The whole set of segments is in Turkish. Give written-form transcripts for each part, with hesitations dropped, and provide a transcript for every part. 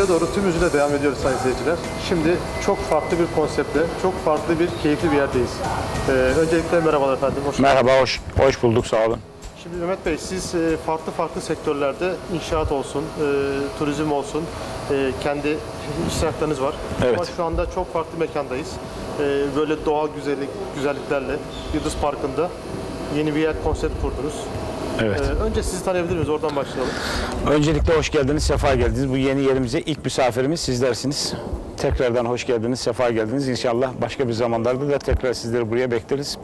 geceye doğru tüm hızıyla devam ediyoruz sayın seyirciler. Şimdi çok farklı bir konseptle, çok farklı bir keyifli bir yerdeyiz. Öncelikle merhabalar efendim. Merhaba, hoş bulduk, sağ olun. Şimdi Mehmet Bey, siz farklı sektörlerde inşaat olsun, turizm olsun, kendi iştiraklarınız var. Evet. Ama şu anda çok farklı mekandayız. Böyle doğal güzelliklerle Yıldız Parkı'nda yeni bir yer, konsept kurdunuz. Evet. Önce sizi tanıyabilir miyiz? Oradan başlayalım. Öncelikle hoş geldiniz, sefa geldiniz. Bu yeni yerimize ilk misafirimiz sizlersiniz. Tekrardan hoş geldiniz, sefa geldiniz. İnşallah başka bir zamanlarda da tekrar sizleri buraya bekleriz.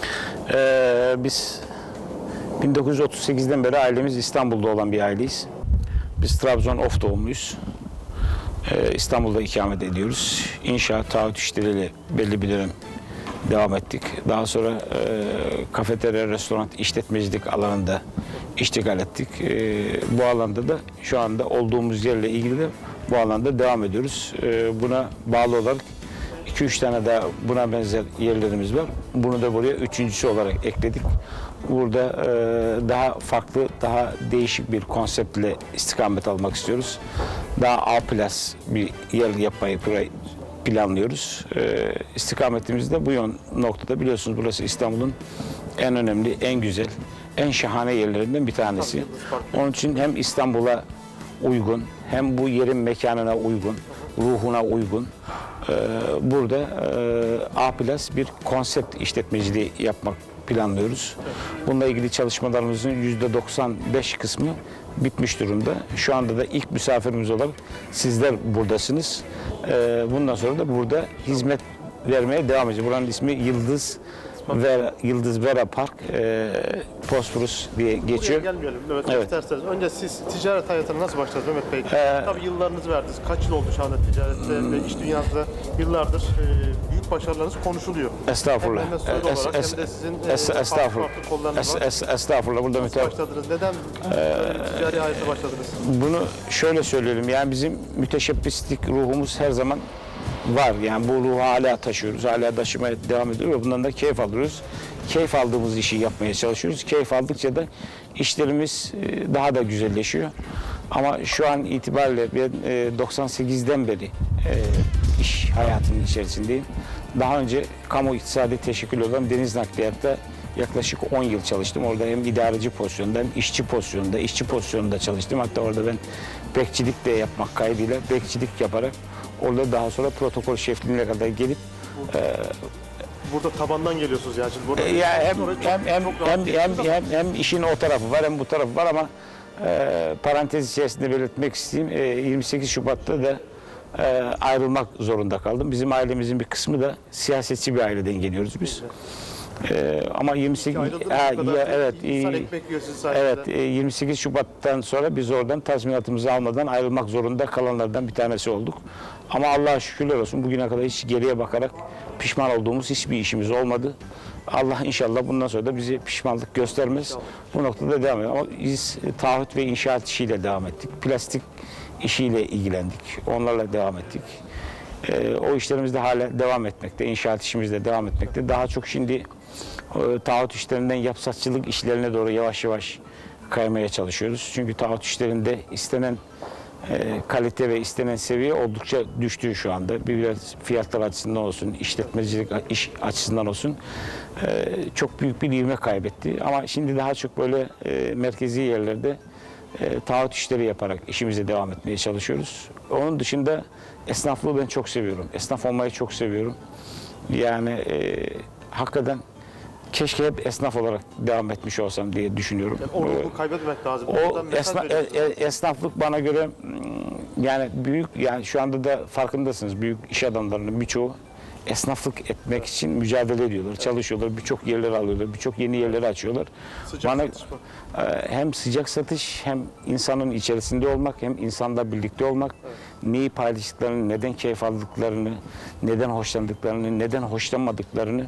Biz 1938'den beri ailemiz İstanbul'da olan bir aileyiz. Biz Trabzon Of doğumluyuz. İstanbul'da ikamet ediyoruz. İnşaat, taahhüt işleriyle belli bir dönem devam ettik. Daha sonra kafeterya, restoran, işletmecilik alanında iştigal ettik. Bu alanda da şu anda olduğumuz yerle ilgili de bu alanda devam ediyoruz. Buna bağlı olarak 2-3 tane daha buna benzer yerlerimiz var. Bunu da buraya üçüncüsü olarak ekledik. Burada daha farklı, daha değişik bir konseptle istikamet almak istiyoruz. Daha A+ bir yer yapmayı planlıyoruz. İstikametimiz de bu noktada, biliyorsunuz burası İstanbul'un en önemli, en güzel, en şahane yerlerinden bir tanesi. Onun için hem İstanbul'a uygun, hem bu yerin mekanına uygun, ruhuna uygun, burada A+ bir konsept işletmeciliği yapmak planlıyoruz. Bununla ilgili çalışmalarımızın %95 kısmı bitmiş durumda. Şu anda da ilk misafirimiz olarak sizler buradasınız. Bundan sonra da burada hizmet vermeye devam edeceğiz. Buranın ismi Yıldız Vera Park, Bosporus diye geçiyor. Buraya gelmeyelim. Evet. İsterseniz. Önce siz ticaret hayatına nasıl başladınız Mehmet Bey? Tabii yıllarınızı verdiniz. Kaç yıl oldu şu anda ticarette ve iş dünyasında yıllardır büyük başarılarınız konuşuluyor. Estağfurullah. Hem Mesut olarak hem de sizin farklı kollarınız var. Estağfurullah. Burada Nasıl başladınız? Neden ticari hayata başladınız? Bunu şöyle söyleyelim. Yani bizim müteşebbislik ruhumuz her zaman var. Yani bu ruhu hala taşıyoruz. Hala taşımaya devam ediyoruz ve bundan da keyif alıyoruz. Keyif aldığımız işi yapmaya çalışıyoruz. Keyif aldıkça da işlerimiz daha da güzelleşiyor. Ama şu an itibariyle ben 98'den beri iş hayatının içerisindeyim. Daha önce kamu iktisadi teşekkül olan deniz nakliyatta yaklaşık 10 yıl çalıştım. Orada hem idareci pozisyonunda hem işçi pozisyonunda çalıştım. Hatta orada ben bekçilik de yapmak kaydıyla bekçilik yaparak orada daha sonra protokol şefliğine kadar gelip burada tabandan geliyorsunuz yani. Şimdi burada hem işin o tarafı var hem bu tarafı var ama parantez içerisinde belirtmek isteyeyim. 28 Şubat'ta da ayrılmak zorunda kaldım. Bizim ailemizin bir kısmı da siyasetçi bir aileden geliyoruz biz. Ama 28 Şubat'tan sonra biz oradan tazminatımızı almadan ayrılmak zorunda kalanlardan bir tanesi olduk. Ama Allah'a şükürler olsun bugüne kadar hiç geriye bakarak pişman olduğumuz hiçbir işimiz olmadı. Allah inşallah bundan sonra da bizi pişmanlık göstermez. Bu noktada devam edelim. Ama biz taahhüt ve inşaat işiyle devam ettik. Plastik işiyle ilgilendik. Onlarla devam ettik. O işlerimiz de hala devam etmekte. İnşaat işimiz de devam etmekte. Daha çok şimdi taahhüt işlerinden yapsatçılık işlerine doğru yavaş yavaş kaymaya çalışıyoruz. Çünkü taahhüt işlerinde istenen kalite ve istenen seviye oldukça düştü şu anda. Biraz fiyatlar açısından olsun, işletmecilik iş açısından olsun çok büyük bir ivme kaybetti. Ama şimdi daha çok böyle merkezi yerlerde taahhüt işleri yaparak işimize devam etmeye çalışıyoruz. Onun dışında esnaflığı ben çok seviyorum. Esnaf olmayı çok seviyorum. Yani hakikaten keşke hep esnaf olarak devam etmiş olsam diye düşünüyorum. Yani o ruhu kaybetmek lazım. Esnaflık bana göre yani büyük, yani şu anda da farkındasınız, büyük iş adamlarının birçoğu esnaflık etmek için mücadele ediyorlar, çalışıyorlar, birçok yerleri alıyorlar, birçok yeni yerleri açıyorlar. Hem sıcak satış, hem insanın içerisinde olmak, hem insanla birlikte olmak, neyi paylaştıklarını, neden keyif aldıklarını, neden hoşlandıklarını, neden hoşlanmadıklarını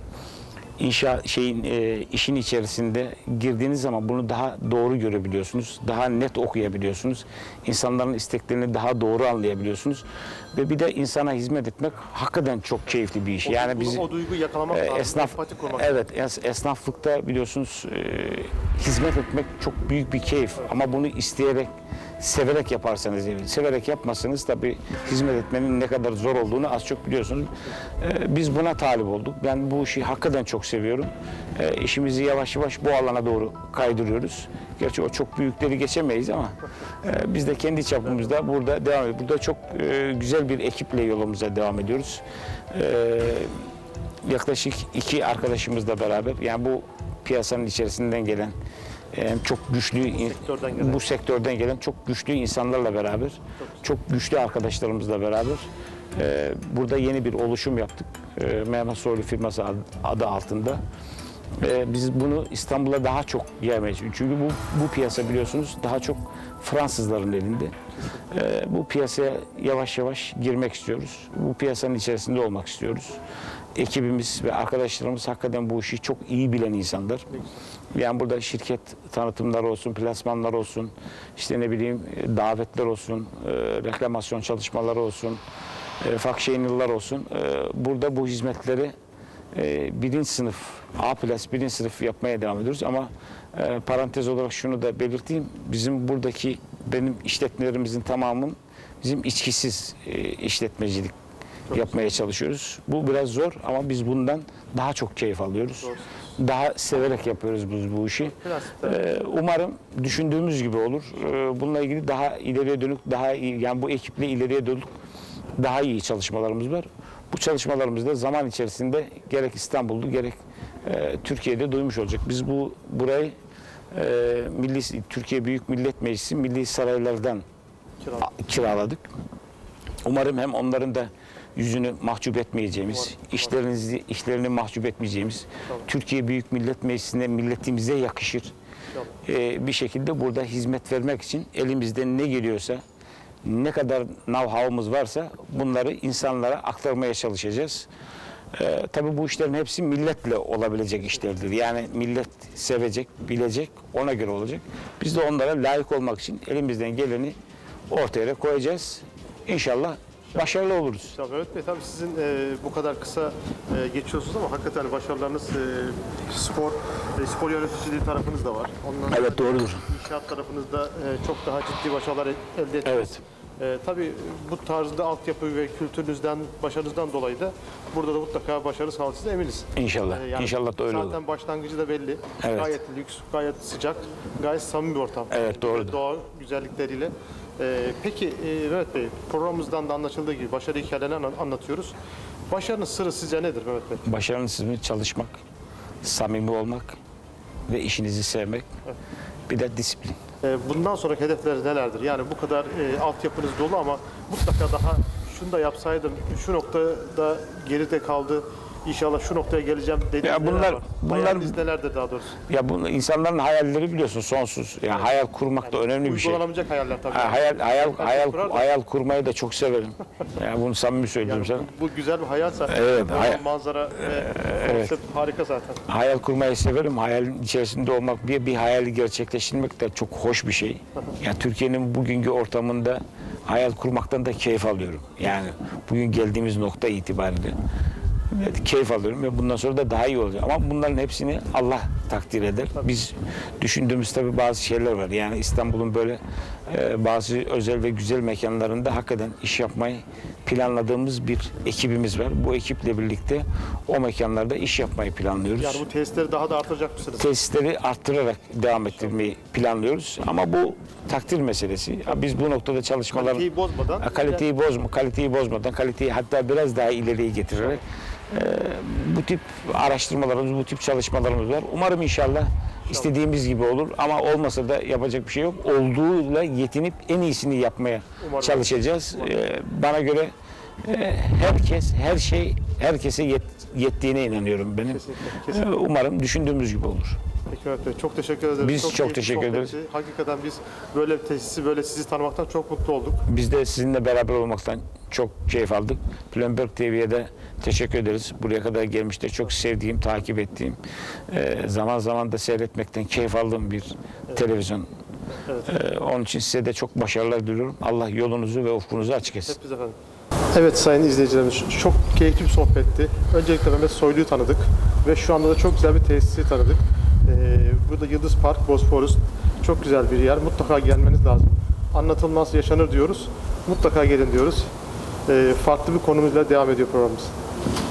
işin içerisinde girdiğiniz zaman bunu daha doğru görebiliyorsunuz, daha net okuyabiliyorsunuz, insanların isteklerini daha doğru anlayabiliyorsunuz ve bir de insana hizmet etmek hakikaten çok keyifli bir iş. O duyguyu yakalamak lazım, empati kurmak. Evet, esnaflıkta biliyorsunuz hizmet etmek çok büyük bir keyif ama bunu isteyerek severek yaparsanız, severek yapmazsanız tabii hizmet etmenin ne kadar zor olduğunu az çok biliyorsunuz. Biz buna talip olduk. Ben bu işi hakikaten çok seviyorum. İşimizi yavaş yavaş bu alana doğru kaydırıyoruz. Gerçi o çok büyükleri geçemeyiz ama biz de kendi çapımızda burada devam ediyoruz. Burada çok güzel bir ekiple yolumuza devam ediyoruz. Yaklaşık 2 arkadaşımızla beraber, yani bu piyasanın içerisinden gelen çok güçlü, bu sektörden gelen çok güçlü insanlarla beraber, çok güçlü arkadaşlarımızla beraber burada yeni bir oluşum yaptık. Mehmet Soylu firması adı altında. Biz bunu İstanbul'a daha çok yaymayı istiyoruz. Çünkü bu piyasa biliyorsunuz daha çok Fransızların elinde. Bu piyasaya yavaş yavaş girmek istiyoruz. Bu piyasanın içerisinde olmak istiyoruz. Ekibimiz ve arkadaşlarımız hakikaten bu işi çok iyi bilen insanlar. Yani burada şirket tanıtımları olsun, plasmanlar olsun, işte ne bileyim davetler olsun, reklamasyon çalışmaları olsun, funksiyonel'lar olsun. Burada bu hizmetleri birinci sınıf, A+, birinci sınıf yapmaya devam ediyoruz ama parantez olarak şunu da belirteyim. Benim işletmelerimizin tamamının bizim içkisiz işletmecilik yapmaya çalışıyoruz. Bu biraz zor ama biz bundan daha çok keyif alıyoruz. Daha severek yapıyoruz biz bu işi. Umarım düşündüğümüz gibi olur. Bununla ilgili daha ileriye dönük, daha iyi, yani bu ekiple ileriye dönük daha iyi çalışmalarımız var. Bu çalışmalarımızda zaman içerisinde gerek İstanbul'da gerek Türkiye'de duymuş olacak. Biz burayı Türkiye Büyük Millet Meclisi milli saraylardan kiraladık. Umarım hem onların da yüzünü mahcup etmeyeceğimiz, işlerini mahcup etmeyeceğimiz, Türkiye Büyük Millet Meclisi'ne milletimize yakışır bir şekilde burada hizmet vermek için elimizden ne geliyorsa, ne kadar know-how'umuz varsa bunları insanlara aktarmaya çalışacağız. Tabii bu işlerin hepsi milletle olabilecek işlerdir. Yani millet sevecek, bilecek, ona göre olacak. Biz de onlara layık olmak için elimizden geleni ortaya koyacağız. İnşallah başarılı oluruz. Tabii evet Bey, tabii sizin bu kadar kısa geçiyorsunuz ama hakikaten başarılarınız spor yöneticiliği tarafınız da var. Evet, doğrudur. İnşaat tarafınızda çok daha ciddi başarılar elde ettiniz. Evet. Tabii bu tarzda altyapı ve kültürünüzden, başarınızdan dolayı da burada da mutlaka başarı sağlayacağız eminiz. İnşallah. İnşallah da öyle olur. Zaten başlangıcı da belli. Evet. Gayet lüks, gayet sıcak, gayet samimi bir ortam. Evet, doğrudur. Doğa güzellikleriyle. Peki Mehmet Bey, programımızdan da anlaşıldığı gibi başarı hikayelerini anlatıyoruz. Başarının sırrı sizce nedir Mehmet Bey? Başarının sırrı çalışmak, samimi olmak ve işinizi sevmek. Evet. Bir de disiplin. Bundan sonraki hedefler nelerdir? Yani bu kadar altyapınız dolu ama mutlaka daha şunu da yapsaydım, şu noktada geride kaldı, İnşallah şu noktaya geleceğim dediğiniz bunlar hayaliniz nelerdir daha doğrusu? Ya bu insanların hayalleri biliyorsun sonsuz. Yani evet. Hayal kurmak da önemli bir şey. Uygulanamayacak hayaller tabii. Hayal kurmayı da çok severim. Yani bunu samimi söylüyorum sana. Bu güzel bir hayalsa. Evet. Manzara ve konsept harika zaten. Hayal kurmayı severim. Hayalin içerisinde olmak, bir hayali gerçekleştirmek de çok hoş bir şey. Yani Türkiye'nin bugünkü ortamında hayal kurmaktan da keyif alıyorum. Yani bugün geldiğimiz nokta itibariyle. Evet, keyif alıyorum ve bundan sonra da daha iyi olacak. Ama bunların hepsini Allah takdir eder. Biz düşündüğümüz tabii bazı şeyler var. Yani İstanbul'un böyle bazı özel ve güzel mekanlarında hakikaten iş yapmayı planladığımız bir ekibimiz var. Bu ekiple birlikte o mekanlarda iş yapmayı planlıyoruz. Yani bu tesisleri daha da artıracak mısınız? Tesisleri arttırarak devam ettirmeyi planlıyoruz. Ama bu takdir meselesi. Biz bu noktada çalışmalar kaliteyi bozmadan, kaliteyi hatta biraz daha ileriye getirerek bu tip araştırmalarımız, bu tip çalışmalarımız var. Umarım inşallah istediğimiz gibi olur ama olmasa da yapacak bir şey yok. Olduğuyla yetinip en iyisini yapmaya çalışacağız. Bana göre herkese yettiğine inanıyorum benim. Kesinlikle. Umarım düşündüğümüz gibi olur. Peki Mehmet Bey, çok teşekkür ederiz. Biz çok teşekkür ederiz. Hakikaten biz böyle bir tesisi, böyle sizi tanımaktan çok mutlu olduk. Biz de sizinle beraber olmaktan çok keyif aldık. Bloomberg TV'ye de teşekkür ederiz. Buraya kadar gelmiş de çok sevdiğim, takip ettiğim, zaman zaman da seyretmekten keyif aldığım bir televizyon. Evet. Onun için size de çok başarılar diliyorum. Allah yolunuzu ve ufkunuzu açık etsin. Hepiniz efendim. Evet sayın izleyicilerimiz, çok keyifli bir sohbetti. Öncelikle Mehmet Soylu'yu tanıdık ve şu anda da çok güzel bir tesisi tanıdık. Burada Yıldız Park, Bosphorus çok güzel bir yer. Mutlaka gelmeniz lazım. anlatılmaz yaşanır diyoruz. Mutlaka gelin diyoruz. Farklı bir konumuzla devam ediyor programımız.